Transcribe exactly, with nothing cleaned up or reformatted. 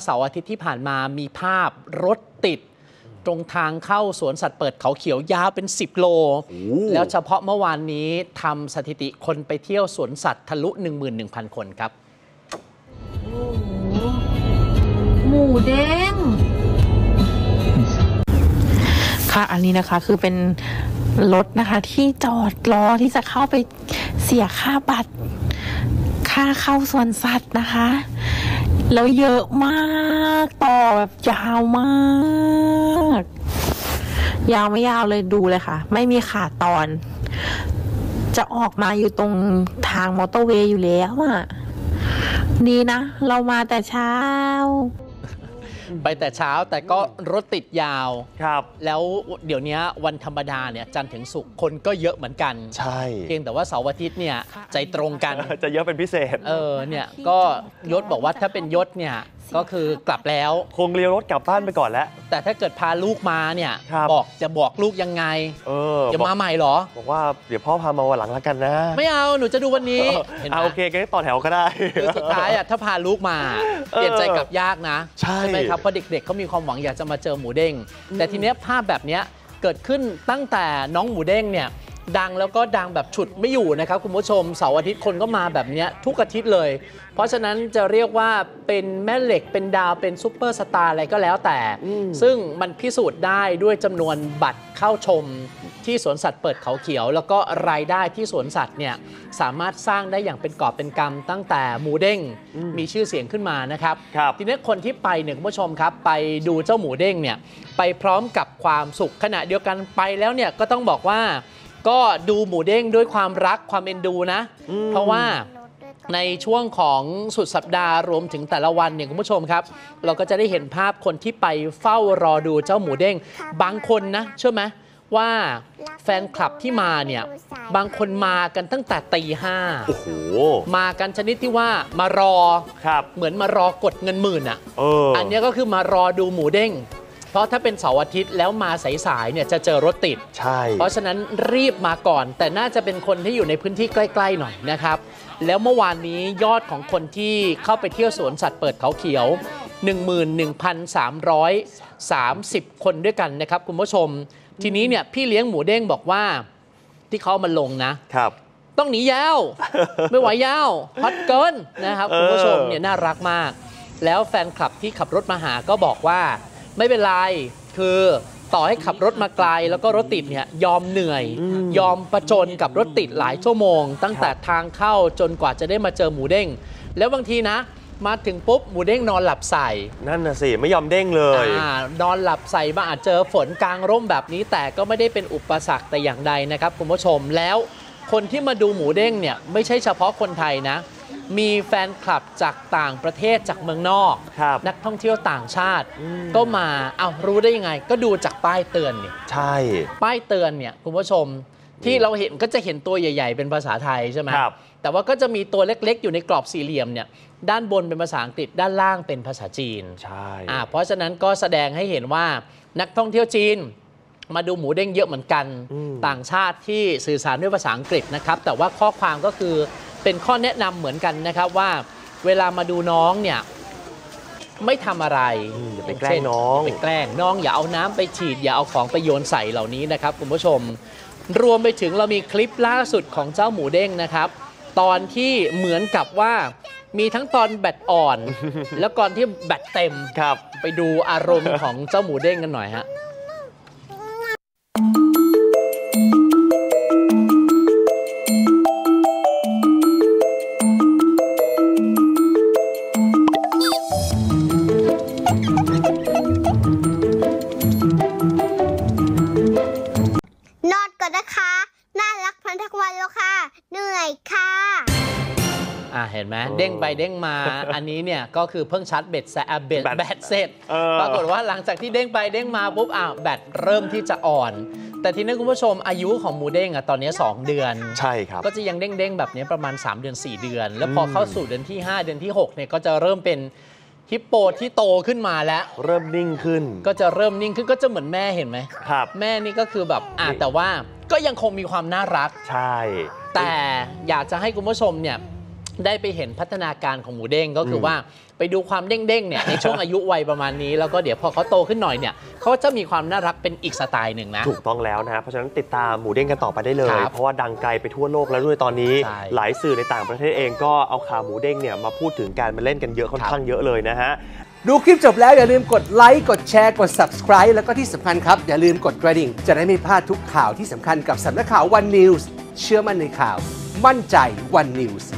เสาร์อาทิตย์ที่ผ่านมามีภาพรถติดตรงทางเข้าสวนสัตว์เปิดเขาเขียวยาวเป็นสิบโลแล้วเฉพาะเมื่อวานนี้ทำสถิติคนไปเที่ยวสวนสัตว์ทะลุ หนึ่งหมื่นหนึ่งพัน คนครับหมูเด้งค่ะอันนี้นะคะคือเป็นรถนะคะที่จอดรอที่จะเข้าไปเสียค่าบัตรค่าเข้าสวนสัตว์นะคะแล้วเยอะมากต่อแบบยาวมากยาวไม่ยาวเลยดูเลยค่ะไม่มีขาดตอนจะออกมาอยู่ตรงทางมอเตอร์เวย์อยู่แล้วอ่ะดีนะเรามาแต่เช้าไปแต่เช้าแต่ก็รถติดยาวครับแล้วเดี๋ยวนี้วันธรรมดาเนี่ยจันทร์ถึงศุกร์คนก็เยอะเหมือนกันใช่เพียงแต่ว่าเสาร์อาทิตย์เนี่ยใจตรงกันจะเยอะเป็นพิเศษเออเนี่ยก็ยศบอกว่าถ้าเป็นยศเนี่ยก็คือกลับแล้วคงเลี้ยวรถกลับบ้านไปก่อนแล้วแต่ถ้าเกิดพาลูกมาเนี่ยบอกจะบอกลูกยังไงเออจะมาใหม่หรอบอกว่าเดี๋ยวพ่อพามาวันหลังแล้วกันนะไม่เอาหนูจะดูวันนี้เอาโอเคก็ต่อแถวก็ได้สุดท้ายอ่ะถ้าพาลูกมาเปลี่ยนใจกลับยากนะใช่ไหมครับเพราะเด็กๆเขามีความหวังอยากจะมาเจอหมูเด้งแต่ทีเนี้ยภาพแบบเนี้ยเกิดขึ้นตั้งแต่น้องหมูเด้งเนี่ยดังแล้วก็ดังแบบฉุดไม่อยู่นะครับคุณผู้ชมเสาร์อาทิตย์คนก็มาแบบนี้ทุกอาทิตย์เลยเพราะฉะนั้นจะเรียกว่าเป็นแม่เหล็กเป็นดาวเป็นซุปเปอร์สตาร์อะไรก็แล้วแต่ซึ่งมันพิสูจน์ได้ด้วยจำนวนบัตรเข้าชมที่สวนสัตว์เปิดเขาเขียวแล้วก็รายได้ที่สวนสัตว์เนี่ยสามารถสร้างได้อย่างเป็นกอบเป็นกำตั้งแต่หมูเด้งมีชื่อเสียงขึ้นมานะครับทีนี้คนที่ไปเนี่ยคุณผู้ชมครับไปดูเจ้าหมูเด้งเนี่ยไปพร้อมกับความสุขขณะเดียวกันไปแล้วเนี่ยก็ต้องบอกว่าก็ดูหมูเด้งด้วยความรักความเอ็นดูนะเพราะว่าในช่วงของสุดสัปดาห์รวมถึงแต่ละวันเนี่ยคุณผู้ชมครับเราก็จะได้เห็นภาพคนที่ไปเฝ้ารอดูเจ้าหมูเด้งบางคนนะเชื่อไหมว่าแฟนคลับที่มาเนี่ยบางคนมากันตั้งแต่ตีห้าโอ้โหมากันชนิดที่ว่ามารอเหมือนมารอกดเงินหมื่นอ่ะ อ, อันนี้ก็คือมารอดูหมูเด้งเพราะถ้าเป็นเสาร์อาทิตย์แล้วมาสายๆเนี่ยจะเจอรถติดใช่เพราะฉะนั้นรีบมาก่อนแต่น่าจะเป็นคนที่อยู่ในพื้นที่ใกล้ๆหน่อยนะครับแล้วเมื่อวานนี้ยอดของคนที่เข้าไปเที่ยวสวนสัตว์เปิดเขาเขียว หนึ่งหมื่นหนึ่งพันสามร้อยสามสิบ คนด้วยกันนะครับคุณผู้ชมทีนี้เนี่ยพี่เลี้ยงหมูเด้งบอกว่าที่เขามาลงนะครับต้องหนียาว ไม่ไหวยาวฮอตเกินนะครับคุณผู้ชมเนี่ยน่ารักมากแล้วแฟนคลับที่ขับรถมาหาก็บอกว่าไม่เป็นไรคือต่อให้ขับรถมาไกลแล้วก็รถติดเนี่ยยอมเหนื่อยยอมประจนกับรถติดหลายชั่วโมงตั้งแต่ทางเข้าจนกว่าจะได้มาเจอหมูเด้งแล้วบางทีนะมาถึงปุ๊บหมูเด้งนอนหลับใส่นั่นน่ะสิไม่ยอมเด้งเลยนอนหลับใส่บ้างอาจเจอฝนกลางร่มแบบนี้แต่ก็ไม่ได้เป็นอุปสรรคแต่อย่างใดนะครับคุณผู้ชมแล้วคนที่มาดูหมูเด้งเนี่ยไม่ใช่เฉพาะคนไทยนะมีแฟนคลับจากต่างประเทศจากเมืองนอกนักท่องเที่ยวต่างชาติก็มาเอารู้ได้ยังไงก็ดูจากป้ายเตือนเนี่ยใช่ป้ายเตือนเนี่ยคุณผู้ชมที่เราเห็นก็จะเห็นตัวใหญ่ๆเป็นภาษาไทยใช่ไหมแต่ว่าก็จะมีตัวเล็กๆอยู่ในกรอบสี่เหลี่ยมเนี่ยด้านบนเป็นภาษาอังกฤษด้านล่างเป็นภาษาจีนใช่อ่าเพราะฉะนั้นก็แสดงให้เห็นว่านักท่องเที่ยวจีนมาดูหมูเด้งเยอะเหมือนกันต่างชาติที่สื่อสารด้วยภาษาอังกฤษนะครับแต่ว่าข้อความก็คือเป็นข้อแนะนำเหมือนกันนะครับว่าเวลามาดูน้องเนี่ยไม่ทำอะไรอย่าไปแกล้งน้องไปแกล้งน้องอย่าเอาน้ำไปฉีดอย่าเอาของไปโยนใส่เหล่านี้นะครับคุณผู้ชมรวมไปถึงเรามีคลิปล่าสุดของเจ้าหมูเด้งนะครับตอนที่เหมือนกับว่ามีทั้งตอนแบตอ่อน แล้วก่อนที่แบตเต็มครับไปดูอารมณ์ของเจ้าหมูเด้งกันหน่อยฮะเห็นไหมเด้งไปเด้งมาอันนี้เนี่ยก็คือเพิ่งชัดเบ็ดแซะเบ็ดแบตเสร็จปรากฏว่าหลังจากที่เด้งไปเด้งมาปุ๊บอ่ะแบตเริ่มที่จะอ่อนแต่ทีนี้คุณผู้ชมอายุของหมูเด้งอ่ะตอนนี้สองเดือนใช่ครับก็จะยังเด้งเด้งแบบนี้ประมาณสามเดือนสี่เดือนแล้วพอเข้าสู่เดือนที่ห้าเดือนที่หกเนี่ยก็จะเริ่มเป็นฮิปโปที่โตขึ้นมาแล้วเริ่มนิ่งขึ้นก็จะเริ่มนิ่งขึ้นก็จะเหมือนแม่เห็นไหมครับแม่นี่ก็คือแบบอ่ะแต่ว่าก็ยังคงมีความน่ารักใช่แต่อยากจะให้คุณผู้ชมเนี่ยได้ไปเห็นพัฒนาการของหมูเด้งก็คือว่าไปดูความเด้งๆเนี่ยในช่วงอายุวัยประมาณนี้แล้วก็เดี๋ยวพอเขาโตขึ้นหน่อยเนี่ยเขาจะมีความน่ารักเป็นอีกสไตล์หนึ่งนะถูกต้องแล้วนะฮะเพราะฉะนั้นติดตามหมูเด้งกันต่อไปได้เลยครับเพราะว่าดังไกลไปทั่วโลกแล้วด้วยตอนนี้ใช่หลายสื่อในต่างประเทศเองก็เอาข่าวหมูเด้งเนี่ยมาพูดถึงการมาเล่นกันเยอะค่อนข้างเยอะเลยนะฮะดูคลิปจบแล้วอย่าลืมกดไลค์กดแชร์กด Subscribe แล้วก็ที่สำคัญครับอย่าลืมกดกระดิ่งจะได้ไม่พลาดทุกข่าวที่สำคัญกับสำนักข่าว One News เชื่อมั่นในข่าวมั่นใจ One News